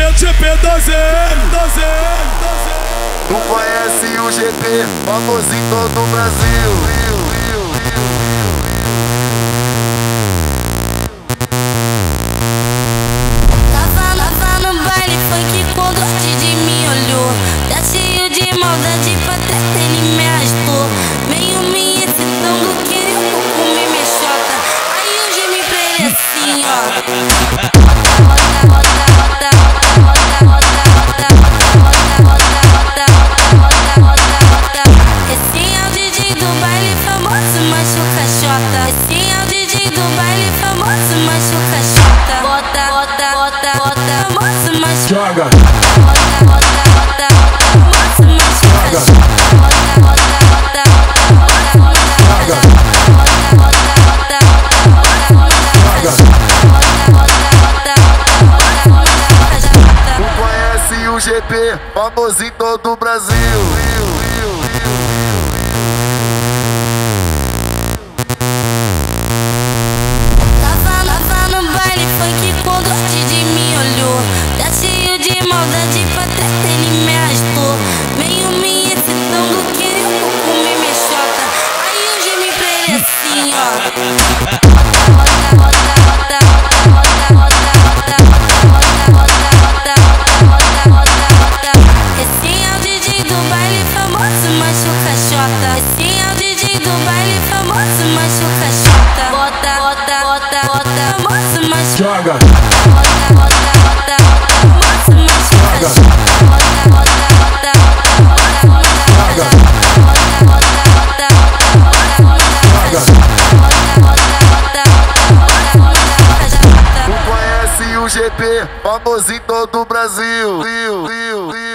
Tu conhece o GP, famoso em todo o Brasil. Tava no baile funk quando o DJ me olhou. Tá cheio de maldade pra treta, ele me arrastou. Meio me excitando, querendo comer minha xota. Aí eu gemi pra ele assim, ó. Esse é o DJ do baile famoso, Machuca Xota. Esse é o DJ do baile famoso, Machuca Xota. Bota, famoso Machuca. Joga. Bota, famoso Machuca Xota. Tu conhece o GP, famoso em todo o Brasil. Tava no baile funk quando o DJ me olhou. Tá cheio de maldade pra treta, ele me arrastou. Meio me excitando, querendo comer minha xota. Aí eu gemi pra ele assim, ó. Esse é o DJ do baile famoso, Machuca Xota. Esse é o DJ do baile famoso, Machuca Xota. Bota, famoso Machuca. Joga. Bota, famoso Machuca Xota. Tu conhece o GP, famoso em todo o Brasil.